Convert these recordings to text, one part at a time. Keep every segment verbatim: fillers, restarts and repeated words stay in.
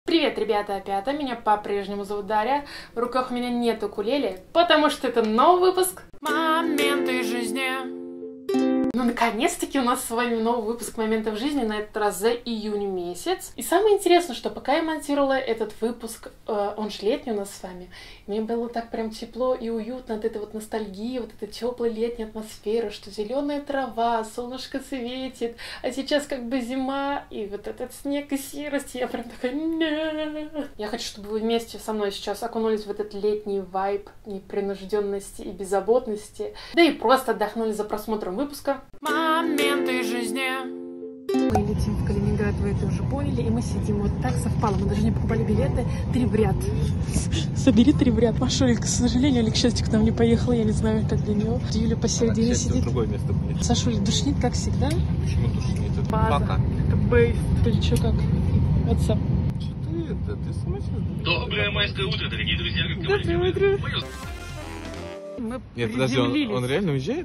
Привет, ребята, опята, меня по-прежнему зовут Дарья. В руках у меня нет укулеле, потому что это новый выпуск «Моменты жизни». Ну, наконец-таки у нас с вами новый выпуск «Моментов жизни», на этот раз за июнь месяц. И самое интересное, что пока я монтировала этот выпуск, э, он же летний у нас с вами, мне было так прям тепло и уютно от этой вот ностальгии, вот этой теплой летней атмосферы, что зеленая трава, солнышко светит, а сейчас как бы зима, и вот этот снег и серость, я прям такая... Нет. Я хочу, чтобы вы вместе со мной сейчас окунулись в этот летний вайб непринужденности и беззаботности, да и просто отдохнули за просмотром выпуска «Моменты жизни». Мы летим в Калининград, вы это уже поняли, и мы сидим вот так, совпало. Мы даже не покупали билеты, три в ряд. Собери три в ряд. Машуль, к сожалению, или к счастью, к нам не поехала, я не знаю, как для него. Юля посередине сидит. Другое место будет. Сашуль, душнит, как всегда. Почему душнит? Это База. пока. Это бейс. Ты что, как? WhatsApp. Что ты это? Ты сумасшедший? Доброе майское утро, дорогие друзья. Доброе утро. Мы Нет, подожди, он, он реально уезжает?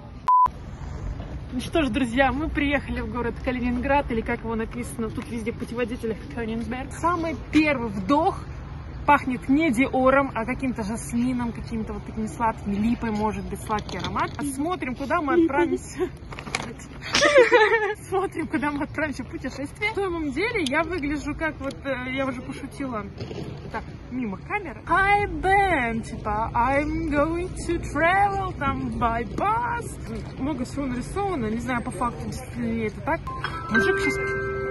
Ну что ж, друзья, мы приехали в город Калининград, или как его написано тут везде в путеводителях, Кёнигсберг. Самый первый вдох пахнет не диором, а каким-то жасмином, каким-то вот такими сладкими, липой, может быть, сладкий аромат. Смотрим, куда мы отправимся. Смотрим, куда мы отправимся в путешествие. На самом деле, я выгляжу как вот, я уже пошутила, так, мимо камеры. Hi, Ben, типа, I'm going to travel, там, by bus. Много всего нарисовано, не знаю, по факту, действительно ли это так. Мужик сейчас...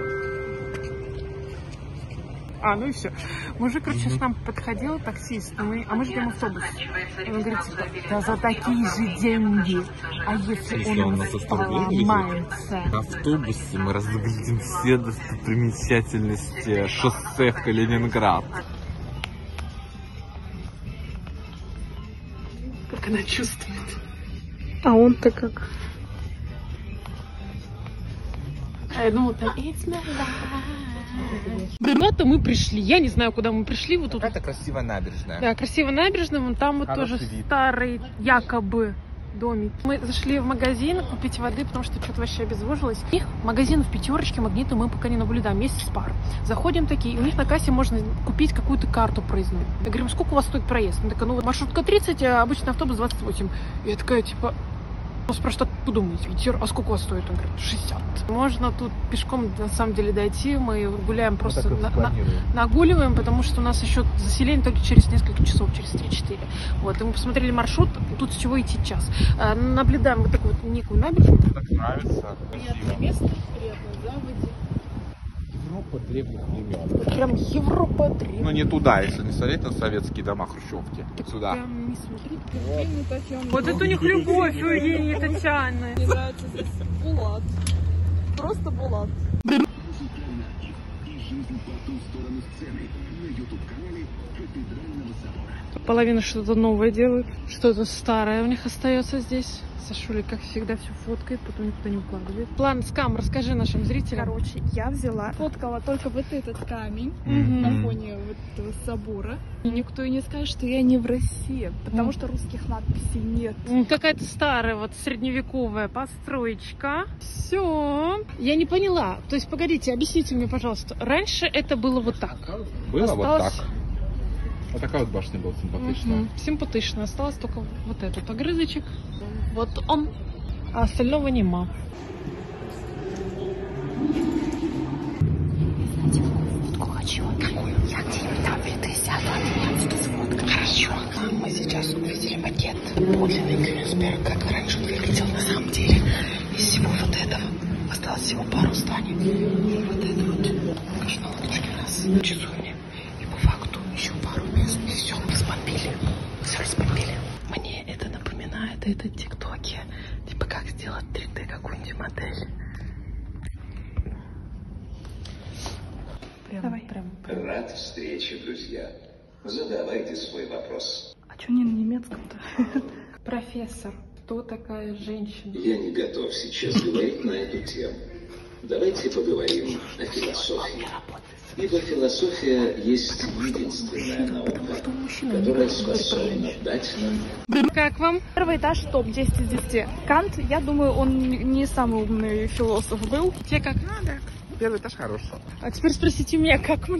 А, ну и все. Мужик, короче, с нам подходил, таксист, а мы, а мы ждем автобус. И он говорит, типа, да за такие же деньги. А если, если он, он нас поломается? На автобусе мы разглядим все достопримечательности шоссе в Калининград. Как она чувствует. А он-то как? А я думала, там, it's my life. Куда-то мы пришли. Я не знаю, куда мы пришли. Вот тут. Какая-то красивая набережная. Да, красивая набережная. Вон там вот Хороший тоже вид. старый якобы домик. Мы зашли в магазин купить воды, потому что что-то вообще обезвожилось. Их магазин в пятерочке, Магниту мы пока не наблюдаем. Есть Спар. Заходим такие, и у них на кассе можно купить какую-то карту проездную. Я говорю, сколько у вас стоит проезд? Она такая, ну маршрутка тридцать, а обычный автобус двадцать восемь. И я такая, типа... Спрашивают, откуда думаете, Питер, а сколько у вас стоит? Он говорит, шестьдесят. Можно тут пешком, на самом деле, дойти. Мы гуляем просто, на, на, нагуливаем, потому что у нас еще заселение только через несколько часов, через три-четыре. Вот, и мы посмотрели маршрут, тут с чего идти час. А, наблюдаем вот такую вот некую набережную. Так нравится. Приятное место, приятное заводе. Европа древних времен. Прям Европа древних. Ну не туда, если не смотреть на советские дома хрущевки. Сюда. Прям не смотри. Вот, вот это у них любовь у Евгении Татьяны. Мне нравится здесь Булат. Просто Булат. Половина что-то новое делают, что-то старое у них остается здесь. Сашуля, как всегда, все фоткает, потом никуда не укладывает. План скам, расскажи нашим зрителям. Короче, я взяла, фоткала только вот этот камень Мгм. на фоне вот этого собора. И никто и не скажет, что я не в России, потому Мгм. что русских надписей нет. М, Какая-то старая вот средневековая построечка. Все. Я не поняла. То есть, погодите, объясните мне, пожалуйста. Раньше это было вот так. Было Осталось- вот так. Вот такая вот башня была симпатичная. Мгм. Симпатично. Осталось только вот этот огрызочек. Вот он. А остального нема. Хочу. Я где-нибудь там вид сяду, а меня отсюда сфоткай. Хорошо. Мы сейчас увидели макет. Подлинный Кёнигсберг, как раньше он выглядел на самом деле. Из всего вот этого осталось всего пару зданий. И вот это вот кашналочки у нас в часовне. И по факту еще пару мест. И все, разбомбили. Все разбомбили. Мне это напоминает это тиктоки. Типа как сделать три дэ какую-нибудь модель. Прям, Давай. Прям, прям. Рад встрече, друзья. Задавайте свой вопрос. А что не на немецком-то? Профессор, кто такая женщина? Я не готов сейчас говорить на эту тему. Давайте поговорим о философии. Ибо философия есть единственная наука, которая способна дать нам... Как вам? Первый этаж топ, десять из десяти. Кант, я думаю, он не самый умный философ был. Тебе как надо? Первый этаж хороший. А теперь спросите меня, как мне?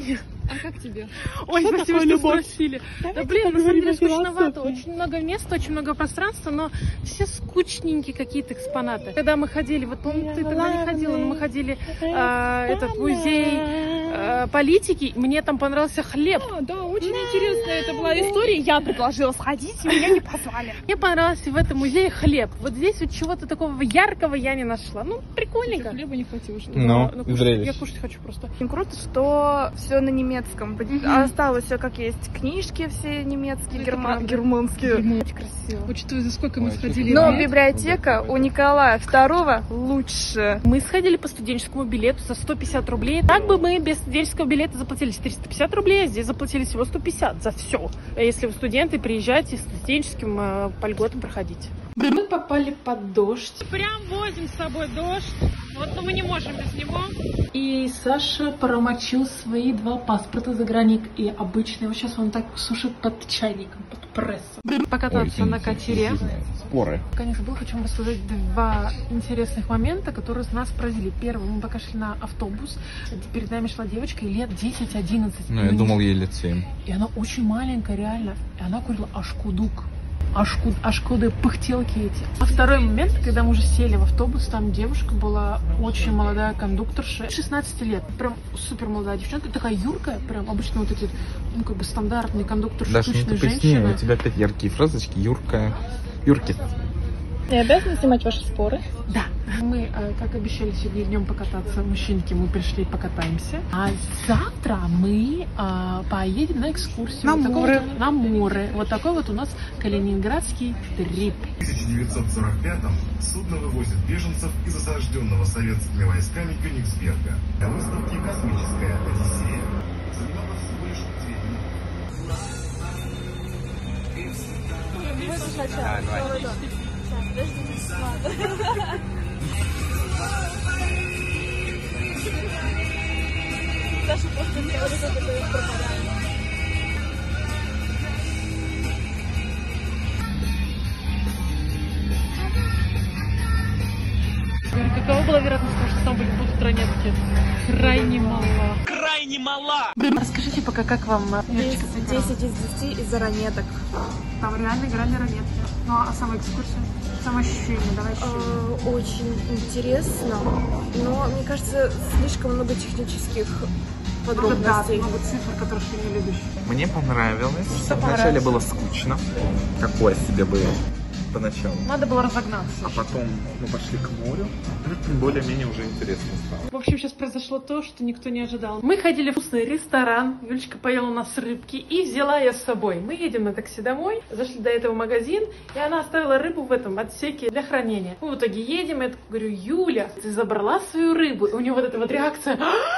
А как тебе? Ой, Что спасибо, такое что любовь? спросили. Давайте Да блин, на самом поговорим деле о скучновато. философии. Очень много места, очень много пространства, но все скучненькие какие-то экспонаты. Когда мы ходили, вот помню, ты тогда не ходила, но мы ходили а, этот музей а, политики, мне там понравился хлеб. А, да, очень интересная это была история. Я предложила сходить, и меня не позвали. Мне понравился в этом музее хлеб. Вот здесь вот чего-то такого яркого я не нашла. Ну, прикольненько. Хлеба не хватило, что ли? Ну, Ну, кушать- зрелищ. я кушать хочу просто. Круто, что все на немецком. Осталось все как есть. Книжки все немецкие, Это герма- правда. германские. Мгм. Очень красиво. Учитывая, за сколько мы Ой, сходили. Но лет. библиотека у Николая второго лучше. Мы сходили по студенческому билету за сто пятьдесят рублей. Так бы мы без студенческого билета заплатили четыреста пятьдесят рублей, а здесь заплатили всего сто пятьдесят за все. Если вы студенты, приезжайте с студенческим э, по льготам проходите. Мы попали под дождь. Прям возим с собой дождь. Вот, но мы не можем без него. И Саша промочил свои два паспорта заграник и обычный. Вот сейчас он так сушит под чайником, под прессом. Покататься на катере. Споры. Пока не забыл, хочу вам рассказать два интересных момента, которые нас поразили. Первый, мы пока шли на автобус, перед нами шла девочка ей лет десять-одиннадцать. Ну, я думал, ей лет семь. И она очень маленькая, реально. И она курила ашкудук. Ашкуд, ашкуды, пыхтелки эти. А второй момент, когда мы уже сели в автобус, там девушка была очень молодая кондукторша, шестнадцать лет. Прям супер молодая девчонка, такая юркая, прям обычно вот эти, ну, как бы стандартные кондукторши, Даша, ну тучные ты поясни, женщины. у тебя опять яркие фразочки. Юрка. Юрки. Я обязана снимать ваши споры? Да. Мы, э, как обещали, сегодня днем покататься. Мужчинки, мы пришли покатаемся. А завтра мы э, поедем на экскурсию. На Вот такой море. вот- на море. Вот такой вот у нас калининградский трип. В тысяча девятьсот сорок пятом судно вывозит беженцев из осажденного советскими войсками Кёнигсберга. На выставке «Космическая Одиссея» занимала всего лишь две минуты. Говорю, какова была вероятность того, что там были- будут ранетки? Крайне мала. Крайне мала! Расскажите пока, как вам э, Юлечка, Цветкова? десять из десяти из-за ранеток. Там реально играли ранетки. Ну а сама экскурсия? Самоощущение, давай ощущение. Э, Очень интересно, но мне кажется, слишком много технических Да, подробностей. много цифр, которые ты не любишь. Мне понравилось. Что Вначале понравилось? было скучно. Какое себе было поначалу. Надо было разогнаться. А потом мы пошли к морю. Более-менее уже интересно стало. В общем, сейчас произошло то, что никто не ожидал. Мы ходили в вкусный ресторан, Юлечка поела у нас рыбки и взяла ее с собой. Мы едем на такси домой, зашли до этого в магазин, и она оставила рыбу в этом отсеке для хранения. Мы в итоге едем, я говорю: Юля, ты забрала свою рыбу? И у нее вот эта вот реакция.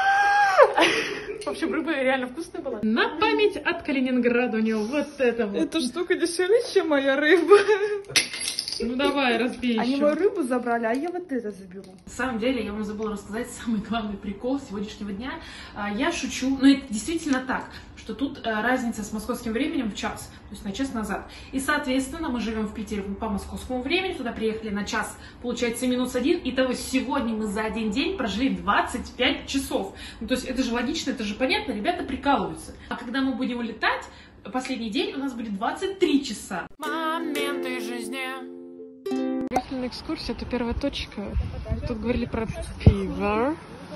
В общем, рыба реально вкусная была. На память от Калининграда у нее вот это вот. Эта штука дешевле, чем моя рыба. Ну давай, разбей Они еще. мою рыбу забрали, а я вот это заберу. На самом деле, я вам забыла рассказать самый главный прикол сегодняшнего дня. А, Я шучу, но это действительно так, что тут а, разница с московским временем в час, то есть на час назад. И, соответственно, мы живем в Питере по московскому времени, туда приехали на час, получается, минус один. Итого сегодня мы за один день прожили двадцать пять часов. Ну, то есть это же логично, это же понятно, ребята прикалываются. А когда мы будем улетать, последний день у нас будет двадцать три часа. Моменты жизни. Приехали на экскурсию, это первая точка. Тут говорили про пиво.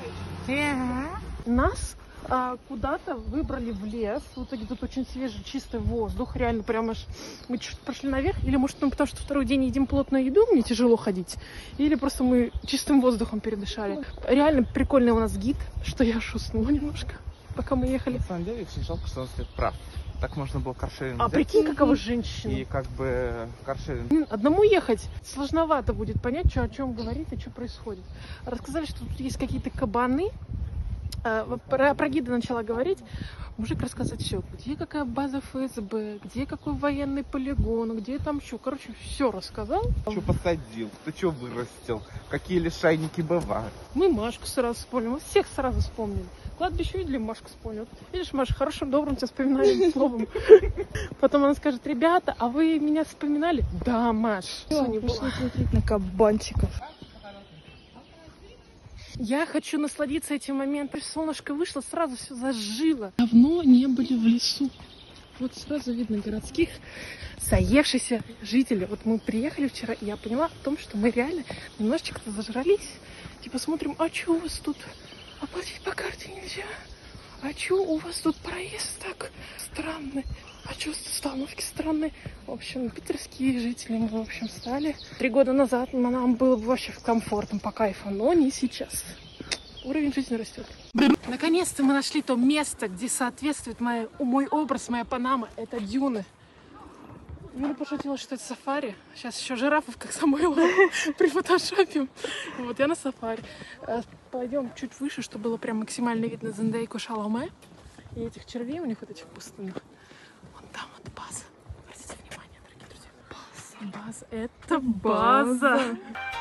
Нас а, куда-то выбрали в лес. В итоге тут очень свежий, чистый воздух. Реально прям аж... Мы чуть прошли наверх. Или может, ну, потому что второй день едим плотную еду, мне тяжело ходить. Или просто мы чистым воздухом передышали. Реально прикольный у нас гид, что я аж уснула немножко, пока мы ехали. На самом деле, очень жалко, что он стоит прав. Так можно было каршеринг А взять прикинь, какова женщина. и как бы каршеринг. М, Одному ехать сложновато будет понять, что, о чем говорит и что происходит. Рассказали, что тут есть какие-то кабаны. А, Про, про гида начала говорить. Мужик рассказать все. Где какая база эф эс бэ, где какой военный полигон, где там что. Короче, все рассказал. Что посадил, кто что вырастил, какие лишайники бывают. Мы Машку сразу вспомнили. Мы всех сразу вспомнили. Кладбище видели, Машку вспомнил. Видишь, Маша, хорошим, добрым тебя вспоминали словом. Потом она скажет: ребята, а вы меня вспоминали? Да, Маш. Что не было? Смотреть на кабанчиков. Я хочу насладиться этим моментом. Солнышко вышло, сразу все зажило. Давно не были в лесу. Вот сразу видно городских заевшихся жителей. Вот мы приехали вчера, и я поняла о том, что мы реально немножечко-то зажрались. Типа смотрим, а что у вас тут? Оплатить по карте нельзя. А что у вас тут проезд так странный? А что остановки странные? В общем, питерские жители мы, в общем, стали. Три года назад нам было бы вообще комфортно, по кайфу, но не сейчас. Уровень жизни растет. Наконец-то мы нашли то место, где соответствует моя, мой образ, моя Панама. Это дюны. Юля пошутила, что это сафари. Сейчас еще жирафов, как Самойлова, прифотошопим. Вот я на сафари. Пойдем чуть выше, чтобы было прям максимально видно Зендайку Шаломе. И этих червей у них, вот этих пустынных. Вон там вот база. Обратите внимание, дорогие друзья. База. База. Это база.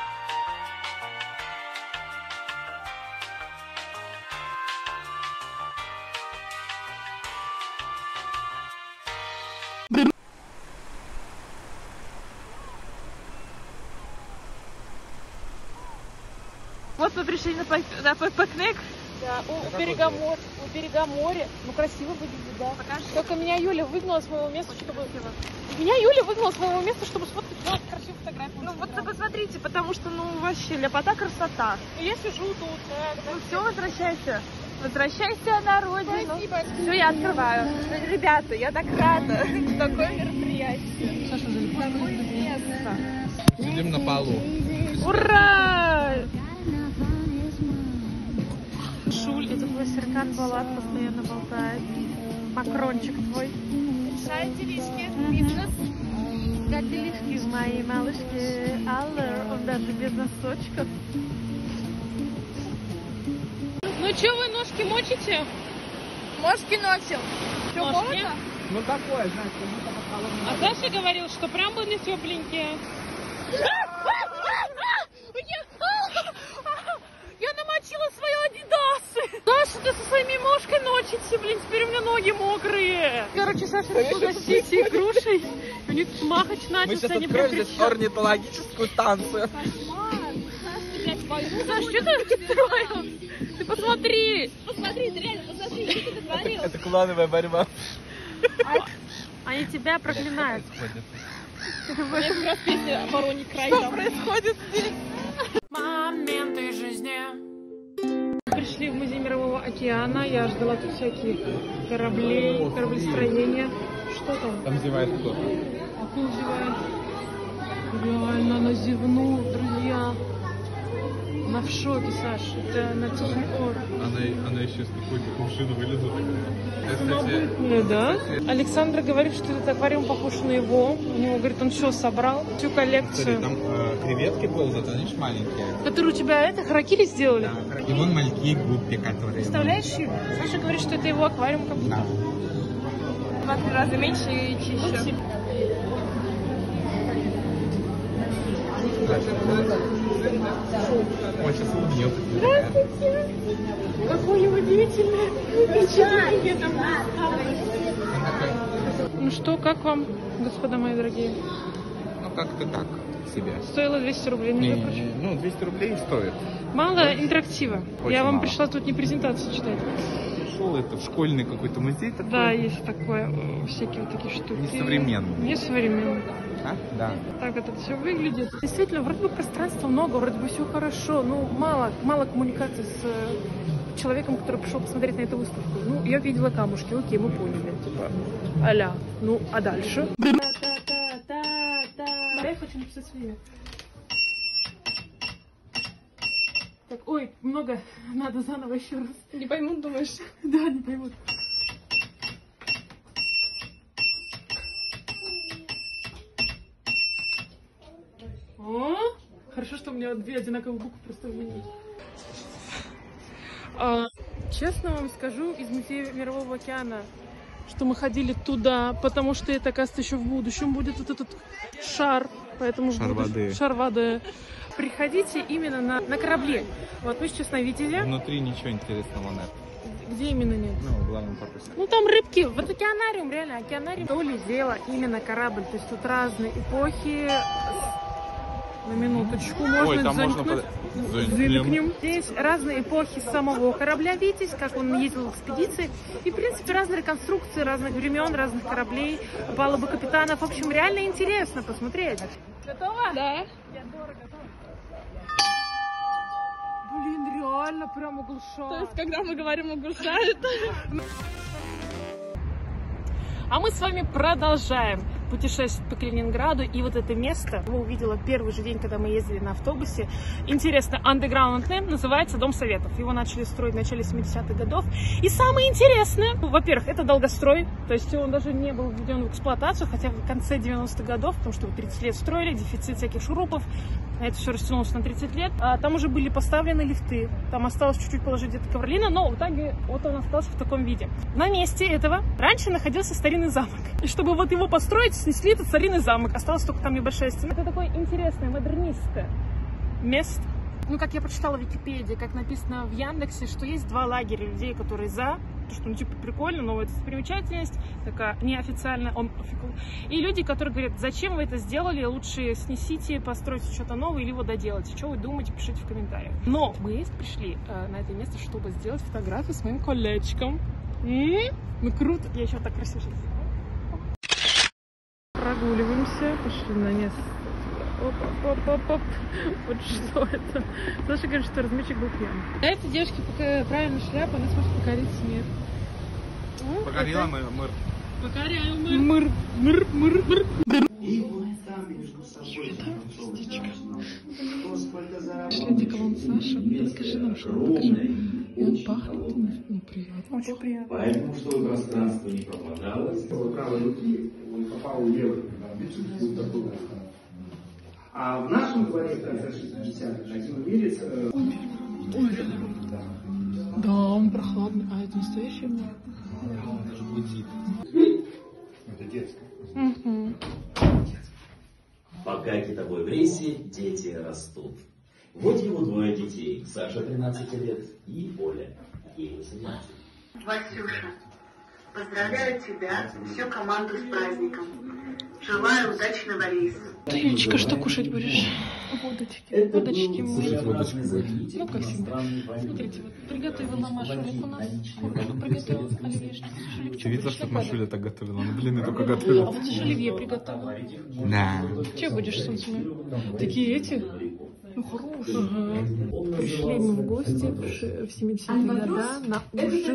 Вот мы пришли на, пик на пикник. Да, у берега, моря, у берега моря. Ну, красиво выглядит, да. Покажи. Только меня Юля выгнала с моего места, чтобы... Меня Юля выгнала с моего места, чтобы сфоткать ну, красивую фотографию. Ну вот посмотрите, потому что, ну, вообще, ляпота, красота. Ну, я сижу тут, да. Ну все, возвращайся. Возвращайся на родину. Спасибо. Все, я открываю. Ребята, я так рада. Такое мероприятие. Саша уже Такое место. Сидим на полу. Ура! Шуль, это твой Серкан Балат постоянно болтает. Макрончик твой. Решает делишки. Бизнес. Как делишки? Мои малышки. Алло, он даже без носочков. Ну что, вы ножки мочите? Ножки носим. Что, холодно? Ну такое, знаешь, как будто под холодным. А Саша говорил, что прям были тепленькие. Я намочила свои адидасы. Саша, ты со своими ножкой ночите, блин, теперь у меня ноги мокрые. Короче, Саша решил гостить и грушей. У них махач начался. Мы сейчас откроем здесь орнитологическую станцию. Саша, что ты строил? Ты посмотри. Посмотри, ты реально, посмотри, что ты натворил. Это клановая борьба. Они тебя проклинают. Это как раз песня о вороне край. Что происходит здесь? Моменты жизни. Пришли в музей Мирового океана. Я ждала тут всяких кораблей, кораблестроения. Что там? Там зевает кто-то. Акул зевает. Реально, она зевнула, друзья. Она в шоке, Саша. Это на Тихий-Ор. Она, она еще с какой-то кувшина вылезла. Самобытная, да? Александра говорит, что этот аквариум похож на его. У него, говорит, он все собрал, всю коллекцию. Смотри, там э, креветки ползают, они же маленькие. Которые у тебя это, харакири сделали? Да. И вон мальки, гуппи, которые... Представляешь? Саша говорит, что это его аквариум как будто. Да. В два раза меньше и чище. Ой, сейчас улыбнется. Здравствуйте! Какое удивительное впечатление там. Ну что, как вам, господа мои дорогие? Ну, как-то так себе. Стоило двести рублей, Не, между не, прочим. не, ну, двести рублей стоит. Мало интерактива. Очень Я вам мало. пришла тут не презентацию читать. Пришел это в школьный какой-то музей такой. Да, есть такое, э, всякие вот такие штуки. Несовременный. Несовременный. А? Да. Так это все выглядит. Действительно, вроде бы пространства много, вроде бы все хорошо, но мало, мало коммуникации с э, человеком, который пришел посмотреть на эту выставку. Ну, я видела камушки, окей, мы поняли, типа, а-ля. Ну, а дальше? Я хочу написать свое имя. Так, ой, много, надо заново еще раз. Не поймут, думаешь? Да, не поймут. О, хорошо, что у меня две одинаковые буквы просто выменять. А, честно вам скажу, из музея Мирового океана, что мы ходили туда, потому что это, оказывается, еще в будущем будет вот этот шар, поэтому Шар будущем, воды. Шар воды. Приходите именно на, на корабле. Вот мы сейчас на Витязе. Внутри ничего интересного нет. Где именно нет? Ну, в главном корпусе. Ну там рыбки, вот океанариум, реально, океанариум. То ли дело именно корабль, то есть тут разные эпохи. На минуточку. Можно Ой, там можно замкнуть. под- Замкнем. Здесь разные эпохи самого корабля «Витязь», как он ездил в экспедиции. И, в принципе, разные реконструкции разных времен, разных кораблей, палубы капитанов. В общем, реально интересно посмотреть. Готова? Да. Блин, реально прям оглушает. То есть, когда мы говорим оглушает. А мы с вами продолжаем путешествовать по Калининграду. И вот это место я увидела первый же день, когда мы ездили на автобусе. Интересно, Underground Name называется Дом Советов. Его начали строить в начале семидесятых годов. И самое интересное, ну, во-первых, это долгострой. То есть он даже не был введен в эксплуатацию, хотя в конце девяностых годов, потому что его тридцать лет строили, дефицит всяких шурупов. Это все растянулось на тридцать лет. А там уже были поставлены лифты. Там осталось чуть-чуть положить где-то ковролина, но в итоге вот он остался в таком виде. На месте этого раньше находился старинный замок. И чтобы вот его построить, снесли этот старинный замок. Осталась только там небольшая стена. Это такое интересное, модернистское место. Ну, как я прочитала в Википедии, как написано в Яндексе, что есть два лагеря людей, которые за, то, что, ну, типа, прикольно, но это примечательность, такая неофициальная, он офикал. И люди, которые говорят, зачем вы это сделали, лучше снесите, постройте что-то новое или его доделайте. Что вы думаете, пишите в комментариях. Но мы пришли э, на это место, чтобы сделать фотографию с моим коллечком. М-м-м, ну, круто. Я еще так красиво сейчас сделаю. Прогуливаемся, пошли на место. Оп-оп-оп-оп. Вот что это. Саша говорит, что размечик был пьян. А этой девушке пока правильно шляпа, она сможет покорить мир. Покорила мэр. мэр. Покоряю мыр. Мыр. Мыр. Мыр. Мыр. Шли деколон Саша. Расскажи нам, что он покажи. И он пахнет. Ну, приятно. Очень приятно. Поэтому, чтобы пространство не пропадалось, правой руки он попал в левую. А в нашем дворе в конце шестидесятых один умелец... Ой, да, он прохладный. А это настоящий мир? Это детское. Угу. Пока китобой в рейсе, дети растут. Вот его двое детей. Саша тринадцать лет и Оля, ей восемнадцать. Васюша, поздравляю тебя, всю команду с праздником. Желаю удачного рейса. Ты, Юлечка, что кушать будешь? Водочки. Водочки мы. Ну, как всегда. Смотрите, вот приготовила Маша лукунас. Приготовила оливьешки. Ты видела, что Машуля так готовила? Ну, блин, я только А готовила. вот Саша оливье приготовила. Да. Че будешь с солнцем? Такие эти? Ну, хорошие. Ага. Пришли мы в гости в семидесятые годы на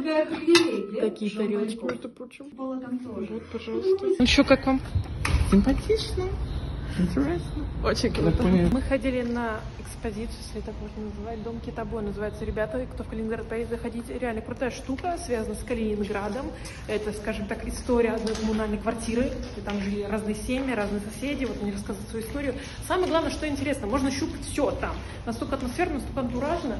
ужин. Такие тарелочки, между прочим. Вот, пожалуйста. Ну что, как вам? Симпатично. Интересно. Очень круто. Мы ходили на экспозицию, если так можно называть. Дом Китобой называется. Ребята, кто в Калининград поедет, заходите. Реально крутая штука, связана с Калининградом. Это, скажем так, история одной коммунальной квартиры. И там жили разные семьи, разные соседи. Вот они рассказывают свою историю. Самое главное, что интересно, можно щупать все там. Настолько атмосферно, настолько антуражно.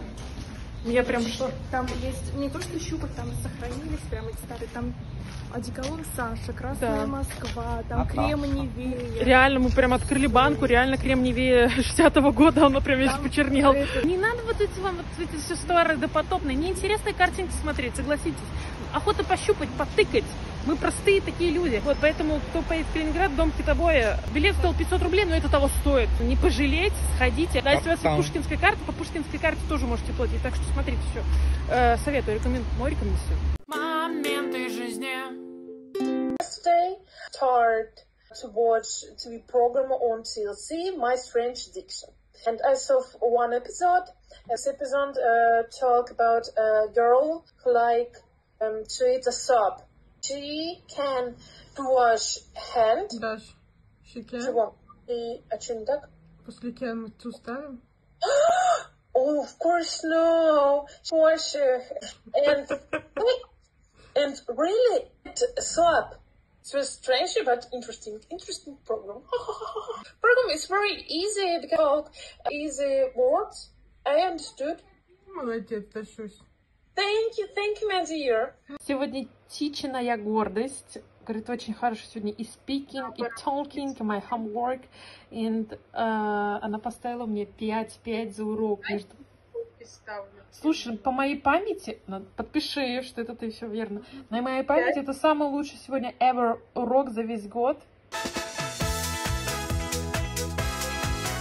Я прям что? Там есть не то, что щупать, там сохранились прям эти старые, там одеколон Саша, Красная Да. Москва, там крем Нивея. Реально, мы прям открыли банку, реально крем Нивея шестидесятого года, он прям весь Там почернел. это- Не надо вот эти вам вот эти все стовары допотопные, неинтересные картинки смотреть, согласитесь. Охота пощупать, потыкать. Мы простые такие люди. Вот поэтому, кто поедет в Калининград, Дом Китобоя, билет стоил пятьсот рублей, но это того стоит. Не пожалейте, сходите. Да, если у вас есть пушкинская карта, по пушкинской карте тоже можете платить. Так что смотрите все. Э, советую, рекомендую. Мой рекомендую. Моменты жизни. Yesterday, started to watch T V program on T L C, My Strange Addiction. And I saw one episode. This episode uh, talk about a girl who like um, to eat a soap. She can wash hand. Даш, щеке. Чего? И а что не так? После кем мы ставим? Oh, of course no. Wash her and and really soap. It was strange but interesting. Interesting program. Program is very easy because easy words. I understood. Молодец, Ташусь. Thank you, thank you, my dear. Сегодня Тичиная гордость. Говорит, очень хорошо сегодня и speaking, и talking, и my homework. And, uh, она поставила мне пять пять за урок. Между... Слушай, по моей памяти, подпиши, что это ты все верно. На моей памяти это самый лучший сегодня ever урок за весь год. У Саши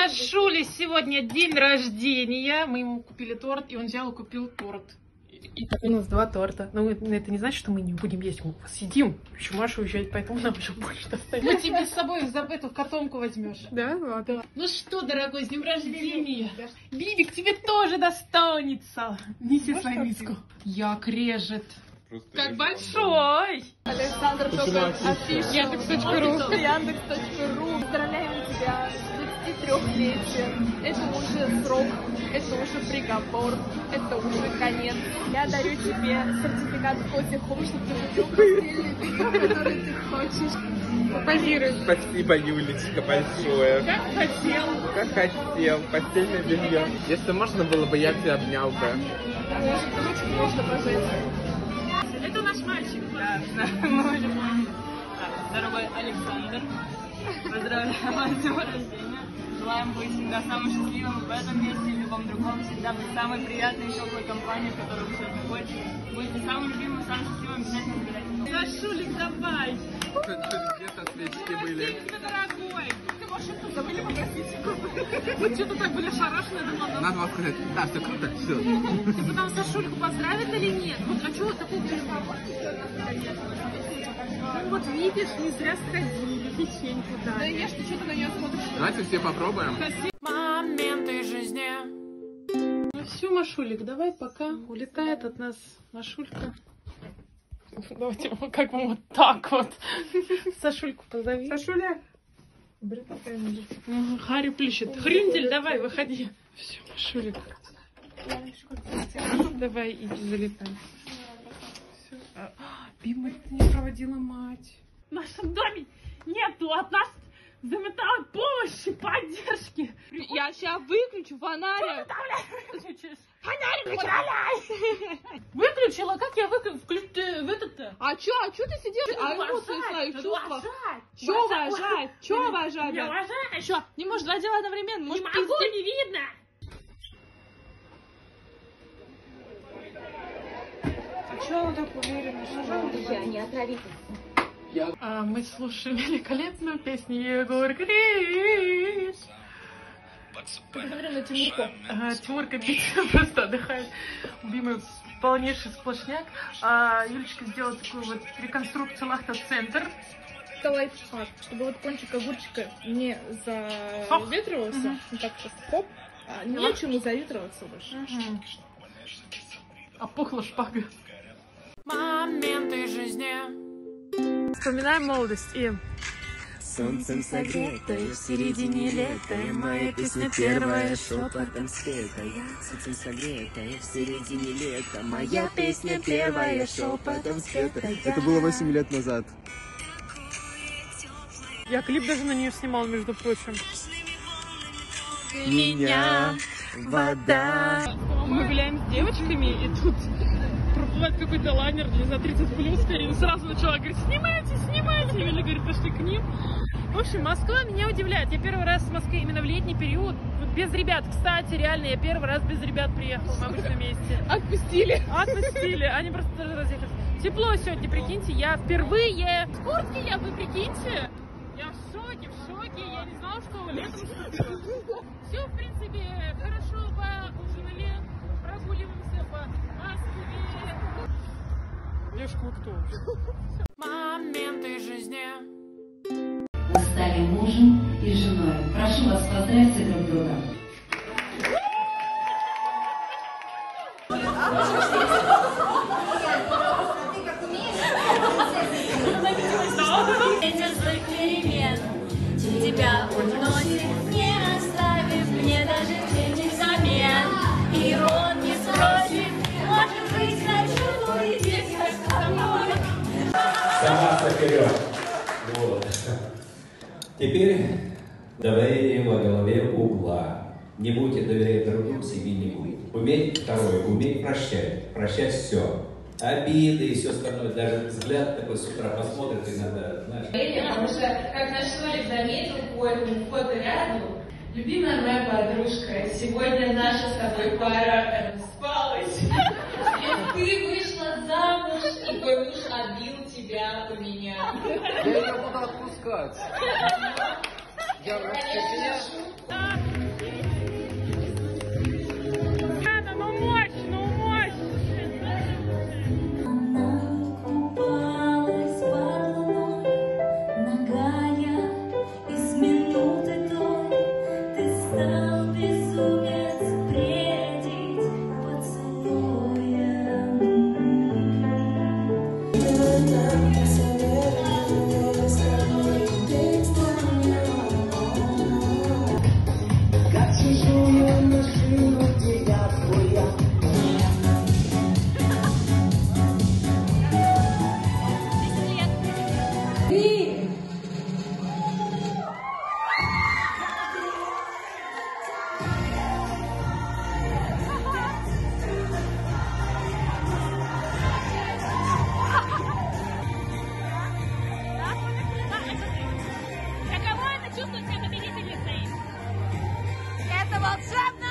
Сашули сегодня день рождения. Мы ему купили торт, и он взял и купил торт. И так у нас два торта. Но это не значит, что мы не будем есть. Мы съедим. Еще Маша уезжает, поэтому нам еще больше достанет. Мы тебе с собой эту картонку возьмешь. Да? Ладно. Ну что, дорогой, с днем рождения. Бибик, тебе тоже достанется. Неси свою миску. Як режет. Просто как большой! Александр только афиша. Яндекс точка ру. Яндекс точка ру. Поздравляем тебя с двадцатитрёхлетием. Это уже срок, это уже приговор, это уже конец. Я дарю тебе сертификат в Коте Хом, чтобы ты купил постельный белье, который ты хочешь. Попозируй. Спасибо, Юлечка, большое. Как хотел. Как хотел. Постельное белье. Если можно было бы, я тебя обнял бы. Может, ручку можно пожать. Это наш мальчик. Да, да, мы уже поняли. Дорогой Александр, поздравляем вас с днем рождения. Желаем быть всегда самым счастливым в этом месте и в любом другом. Всегда быть самой приятной и теплой компанией, в которой вы сейчас находитесь. Будете самым любимым, самым счастливым, обязательно забирайте. Сашулик, давай. Где-то свечки были. Тебе, дорогой. Ты можешь это забыли попросить. Мы что-то так были ошарашены. Надо вам сказать, да, все круто, все. Ты потом Сашульку поздравит или нет? Вот, а чего такого пришла? Ну вот видишь, не зря сходили, печеньку дали. Да ешь, ты что-то на нее смотришь. Давайте все попробуем. Моменты жизни. Ну все, Машулик, давай пока. Улетает от нас Машулька. Давайте как бы вот так вот. Сашульку позови. Сашуля. Харри плещет. Хрюндель, давай, выходи. Все, Машулик. Давай, иди, залетай. Бима, ты не проводила мать. В нашем доме нету от нас взаимной помощи, поддержки. Я сейчас выключу фонарик. Фонарик выключай! Выключила? Как я выключила? В этот-то? А чё? А чё ты сидишь? А эмоции своих чувствах? Чё уважать? Чё уважать? Не уважать? Чё? Не можешь два дела одновременно? Не Может, могу, не видно. Чё он так уверенно? Я не отравитель. А мы слушаем великолепную песню Егор Крид. Посмотрим на Тимурку. А, Тимурка просто отдыхает. Любимый полнейший сплошняк. А Юлечка сделала такую вот реконструкцию лахта-центр. Это лайфхак, чтобы вот кончик огурчика не заветривался, Угу. ну так просто хоп, а нечему заветриваться больше. Угу. Опухла шпага. Моменты жизни. Вспоминаем молодость и... Солнцем согретая в середине лета, моя песня первая шепотом спета. Я солнцем согретая в середине лета, моя песня первая шепотом спета. Это было восемь лет назад. Я клип даже на нее снимал, между прочим. Меня вода. Мы гуляем с девочками, и тут проплывает какой-то лайнер, не знаю, тридцать плюс, Карина сразу начала говорить, снимайте, снимайте. Юля говорит, пошли к ним. В общем, Москва меня удивляет. Я первый раз в Москве именно в летний период. Вот без ребят, кстати, реально, я первый раз без ребят приехала, мы обычно вместе. Отпустили. Отпустили, они просто тоже разъехались. Тепло сегодня, прикиньте, я впервые в куртке, я, вы прикиньте. Я в шоке, в шоке, я не знала, что летом что-то. Все, в принципе, хорошо поужинали, прогуливаемся по Москве. Девушка, вы кто? Моменты жизни. Мы стали мужем и женой. Прошу вас, поздравьте друг друга. Ветер злых перемен тебя уносит, не оставив мне даже тени взамен. И он не спросит, может быть, хочу уйти с тобой. Сама вперед. Вот. Теперь доверие во главе угла. Не будете доверять друг другу, семьи не будет. Уметь второе, уметь прощать. Прощать все. Обиды и все остальное. Даже взгляд такой с утра посмотрит иногда, знаешь. Потому что, как наш Толик заметил по этому фоторяду, любимая моя подружка, сегодня наша с тобой пара распалась. И ты вышла замуж, и твой муж отбил тебя у меня. Я ее буду отпускать. Я Конечно, Это волшебно!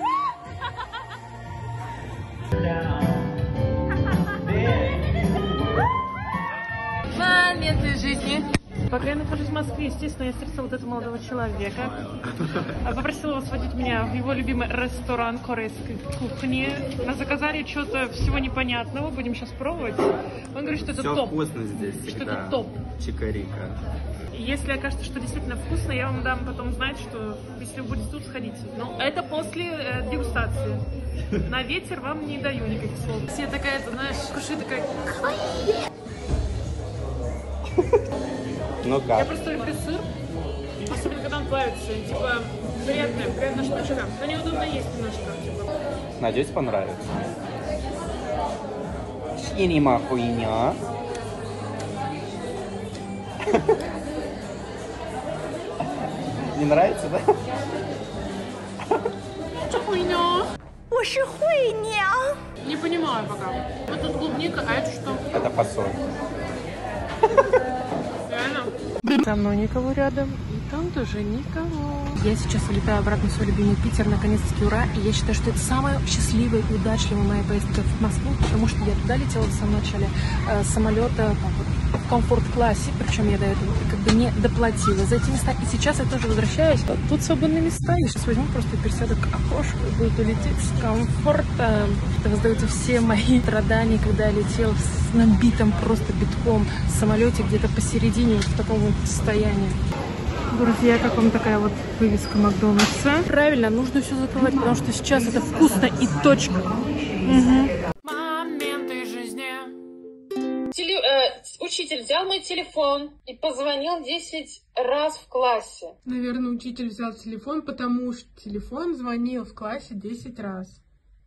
Моменты жизни. Пока я нахожусь в Москве, естественно, я встретила вот этого молодого человека. Попросила его сводить меня в его любимый ресторан корейской кухни. Нас заказали что-то всего непонятного, будем сейчас пробовать. Он говорит, что это Все топ. вкусно здесь всегда. Что это топ. Чикарика. Если окажется, что действительно вкусно, я вам дам потом знать, что если вы будете тут, сходите. Но это после э, дегустации. На ветер вам не даю никаких слов. Все такая, ты знаешь, кушай такая... Ну как? Я просто люблю сыр, особенно когда он плавится. И, типа, приятная, приятная штучка. Но неудобно есть немножко. Типа. Надеюсь, понравится. Ширима хуйня. Не нравится, да? Что хуйня? Очень хуйня. Не понимаю пока. Вот тут клубника, а это что? Это фасоль. Реально? Со мной никого рядом, и там тоже никого. Я сейчас улетаю обратно в свой любимый Питер, наконец-таки, ура! И я считаю, что это самая счастливая и удачливая моя поездка в Москву, потому что я туда летела в самом начале э, самолета в комфорт-классе, причем я до этого как бы не доплатила за эти места. И сейчас я тоже возвращаюсь. Тут свободные места. Я сейчас возьму просто пересяду к окошку и буду лететь с комфортом. Это воздаются все мои страдания, когда я летела в набитом просто битком самолете где-то посередине, вот в таком вот состоянии. Друзья, как вам такая вот вывеска Макдональдса? Правильно, нужно все закрывать, потому что сейчас это вкусно и точка. Угу. Моменты жизни. Теле, э, учитель взял мой телефон и позвонил десять раз в классе. Наверное, учитель взял телефон, потому что телефон звонил в классе десять раз.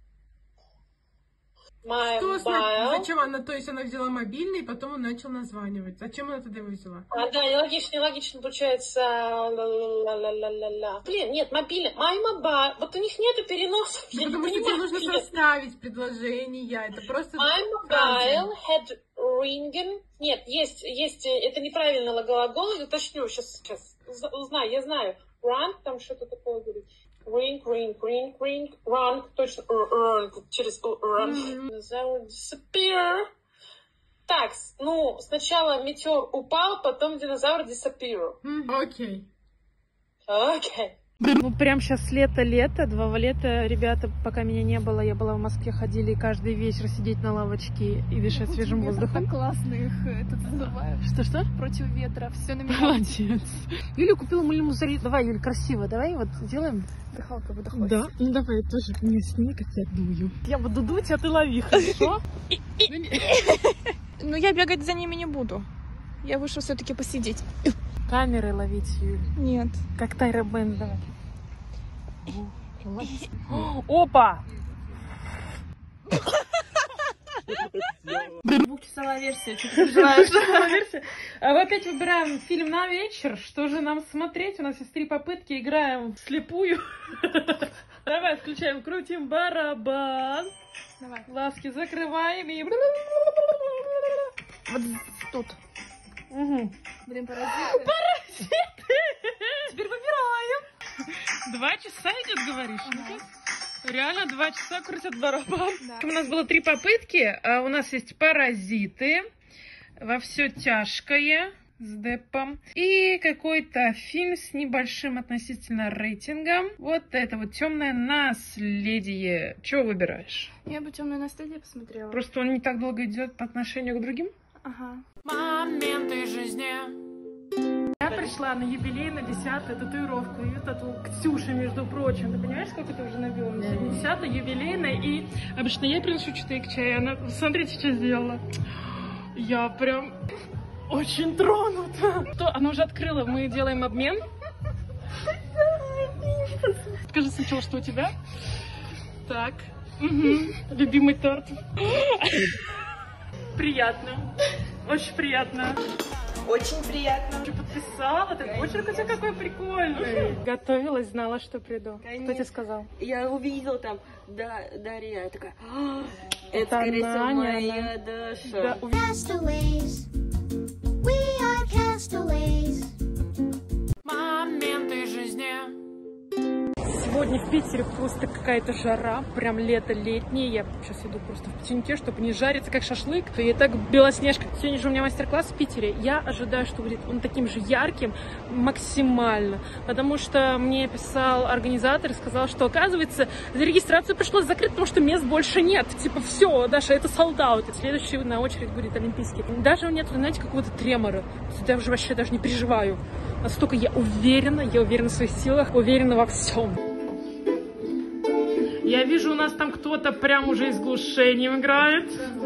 Что, зачем она, то есть она взяла мобильный, и потом он начал названивать. Зачем она тогда его взяла? А, да, нелогично, нелогично получается. Ла-ла-ла-ла-ла. Блин, нет, мобильный. My mobile. Вот у них нету переносов. Ну, потому что тебе нужно составить предложение. Это просто... My mobile had ringing. Нет, есть, есть, это неправильно глагол, я уточню, сейчас, сейчас, узнаю, я знаю. Run, там что-то такое говорит. Ring, ring, ring, ring, run, точно, run, через run. Mm-hmm. Disappear. Так, ну, сначала метеор упал, потом динозавр disappear. Окей. Okay. Окей. Okay. Ну, прям сейчас лето-лето, два лета, ребята, пока меня не было, я была в Москве, ходили каждый вечер сидеть на лавочке и дышать свежим воздухом. Так классно их это называют. Что-что? Против ветра, все на меня. Молодец. Юля купила мыльную зарядку. Давай, Юля, красиво, давай вот сделаем. Дыхалка выдохлась. Да, ну давай, тоже не сними, как я дую. Я буду дуть, а ты лови, хорошо? Ну, я бегать за ними не буду. Я вышла все-таки посидеть. Камеры ловить, Юль. Нет. Как Тайра Бен, давай. Опа! Двухчасовая версия. Что ты переживаешь? А мы опять выбираем фильм на вечер. Что же нам смотреть? У нас есть три попытки. Играем вслепую. Давай, включаем, крутим барабан. Давай. Глазки закрываем и... Вот тут. Угу. Блин, паразиты. Паразиты! Теперь выбираем. Два часа идет, говоришь? Ага. Реально два часа крутят барабан. Да. У нас было три попытки. А у нас есть паразиты, во все тяжкое с Деппом и какой-то фильм с небольшим относительно рейтингом. Вот это вот темное наследие. Чего выбираешь? Я бы темное наследие посмотрела. Просто он не так долго идет по отношению к другим? Ага. Моменты жизни. Я пришла на юбилей, на десятую татуировку. И вот эту Ксюша, между прочим. Ты понимаешь, сколько ты уже набила? Мне сегодня десятая, юбилейная. И обычно я приношу что-то к чаю. Она, смотрите, что сделала. Я прям очень тронута. Что, она уже открыла, мы делаем обмен. Скажи сначала, что у тебя. Так, угу. Любимый торт. Приятно, очень приятно. Очень приятно. Ты подписала, ты почерк у тебя какой прикольный. Готовилась, знала, что приду. Конечно. Кто тебе сказал? Я увидела там, да, Дарья, я такая, это, это скорее всего, моя Даша. Да. Castaways. We are castaways. Моменты жизни. Сегодня в Питере просто какая-то жара, прям лето летнее. Я сейчас иду просто в пятюньке, чтобы не жариться, как шашлык. То я так белоснежка. Сегодня же у меня мастер-класс в Питере. Я ожидаю, что будет он таким же ярким максимально. Потому что мне писал организатор и сказал, что, оказывается, за регистрацию пришлось закрыть, потому что мест больше нет. Типа, все, Даша, это солд-аут. Следующий на очередь будет олимпийский. Даже нет, знаете, какого-то тремора. Я уже вообще даже не переживаю. Настолько я уверена, я уверена в своих силах, уверена во всем. Я вижу, у нас там кто-то прям уже и с глушением играет.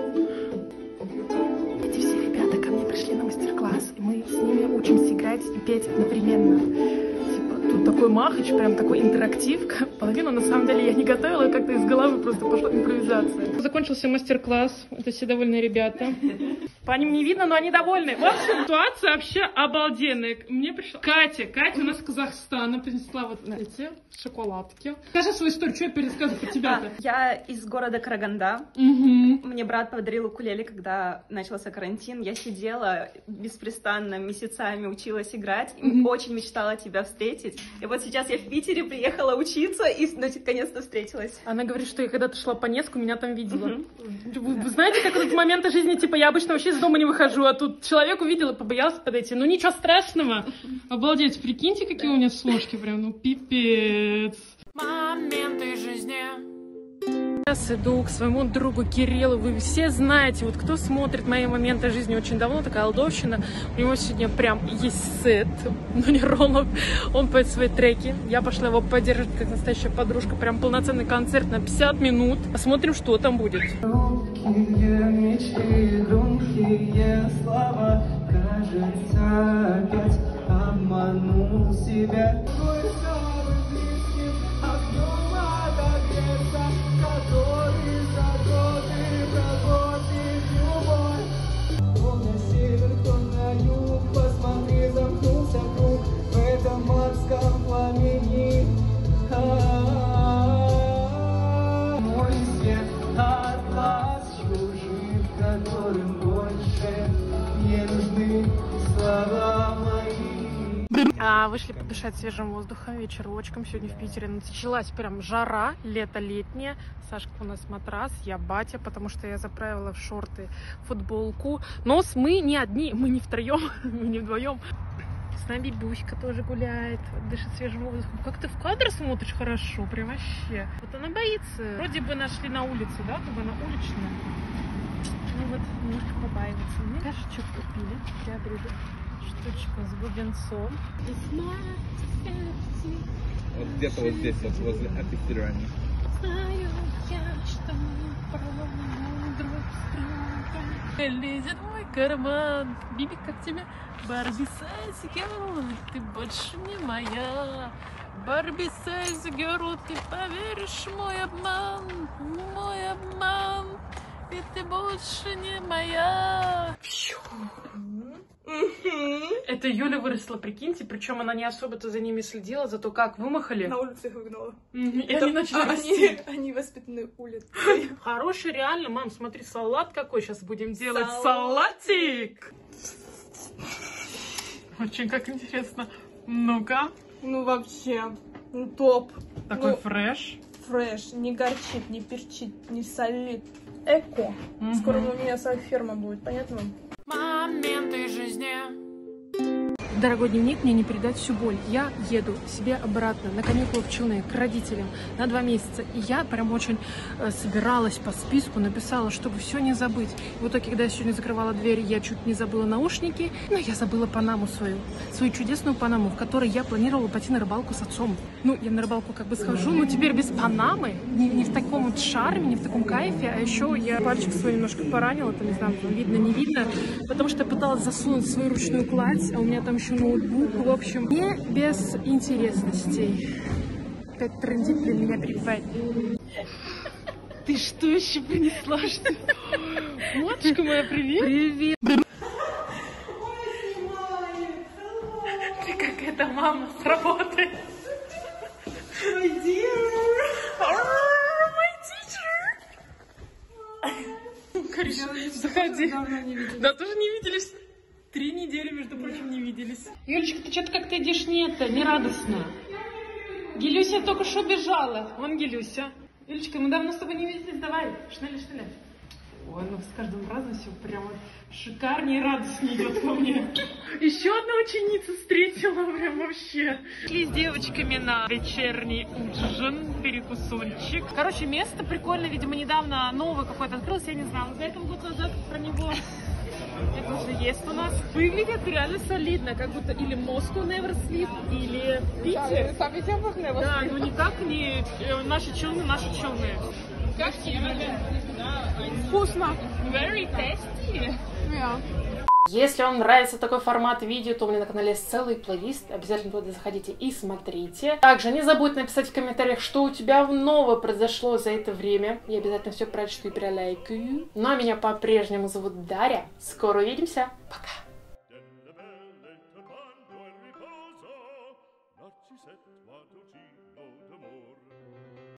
Эти все ребята ко мне пришли на мастер-класс, и мы с ними учимся играть и петь одновременно. Типа, тут такой махач, прям такой интерактив. Половину, на самом деле, я не готовила, как-то из головы просто пошла импровизация. Закончился мастер-класс, это все довольные ребята. По ним не видно, но они довольны. В общем, ситуация вообще обалденная. Мне пришла Катя. Катя у нас из Казахстана принесла вот эти шоколадки. Скажи свою историю, что я пересказываю про тебя-то. А, я из города Караганда. Угу. Мне брат подарил укулеле, когда начался карантин. Я сидела беспрестанно месяцами, училась играть. И угу. очень мечтала тебя встретить. И вот сейчас я в Питере приехала учиться и наконец-то встретилась. Она говорит, что я когда-то шла по Невску, меня там видела. Угу. Вы, вы знаете, как этот момент жизни, типа, я обычно вообще из дома не выхожу, а тут человек увидел и побоялся подойти. Ну ничего страшного. Обалдеть, прикиньте, какие у меня сложки прям, ну пипец. Моменты жизни. Сейчас иду к своему другу Кириллу. Вы все знаете, вот кто смотрит мои моменты жизни очень давно, такая алдовщина. У него сегодня прям есть сет, ну не роллов. Он поет свои треки. Я пошла его поддерживать как настоящая подружка. Прям полноценный концерт на пятьдесят минут. Посмотрим, что там будет. Мечты, громкие слова, кажется, опять обманул себя. Посмотри, замкнулся круг в этом адском пламени. Мой свет от глаз чужих, которым больше не нужны слова мои. А, вышли подышать свежим воздухом, вечерочком. Сегодня в Питере началась прям жара, лето летнее. Сашка у нас матрас, я батя, потому что я заправила в шорты футболку. Но мы не одни, мы не втроем, мы не вдвоем. С нами Бюська тоже гуляет, дышит свежим воздухом. Как ты в кадр смотришь хорошо, прям вообще. Вот она боится. Вроде бы нашли на улице, да, как бы она уличная. Ну вот, немножко побаивается. Мне кажется, что купили, приобрели. Штучку с бубенцом. Вот где-то вот здесь, вот возле апельсирани. Знаю я, что мы друг с другом. Лезет мой карман. Биби, как тебе? Барби Сайз Герл, ты больше не моя. Барби Сайз Герл, ты поверишь в мой обман, мой обман. И ты больше не моя. Это Юля выросла, прикиньте, причем она не особо-то за ними следила, зато как вымахали. На улице их выгнала. И это, они начали а, они, они воспитаны улицей. Хороший, реально, мам, смотри, салат какой, сейчас будем делать салатик. Очень как интересно. Ну-ка. Ну вообще, ну топ. Такой ну, фреш. Фреш, не горчит, не перчит, не солит. Эко. Угу. Скоро у меня своя ферма будет, понятно вам? Моменты жизни. Дорогой дневник, мне не передать всю боль. Я еду себе обратно на каникулы в Челны к родителям на два месяца. И я прям очень э, собиралась по списку, написала, чтобы все не забыть. И в итоге, когда я сегодня закрывала дверь, я чуть не забыла наушники, но я забыла панаму свою. Свою чудесную панаму, в которой я планировала пойти на рыбалку с отцом. Ну, я на рыбалку как бы схожу, но теперь без панамы, не, не в таком вот шарме, не в таком кайфе, а еще я пальчик свой немножко поранила, там, не знаю, видно, не видно, потому что я пыталась засунуть свою ручную кладь, а у меня там еще ноутбук, в общем, не без интересностей. Опять трындит для меня перебивает. Ты что еще принесла? Матушка моя, привет! Привет! Ты как эта мама с работы. My dear! Oh, my teacher! Короче, заходи. Да, тоже не виделись. Три недели, между прочим, не виделись. Юлечка, ты что-то как-то идешь не это, не радостно. Гелюся только что бежала. Вон Гелюся. Юлечка, мы давно с тобой не виделись, давай. Шнели, шнели. Ой, ну с каждым разом все прямо шикарнее и радостнее идет ко мне. Еще одна ученица встретила, прям вообще. Шли с девочками на вечерний ужин, перекусончик. Короче, место прикольное, видимо, недавно новое какое-то открылось, я не знала. За этом год назад про него. Это уже есть у нас. Выглядит реально солидно, как будто или Moscow Never Sleep, или Питер. Да, ну никак не наши Челны, наши Челны. Как тебе? Вкусно. Very tasty. Yeah. Если вам нравится такой формат видео, то у меня на канале есть целый плейлист. Обязательно туда заходите и смотрите. Также не забудь написать в комментариях, что у тебя нового произошло за это время. Я обязательно все прочту и перелайкаю. Ну а меня по-прежнему зовут Дарья. Скоро увидимся. Пока.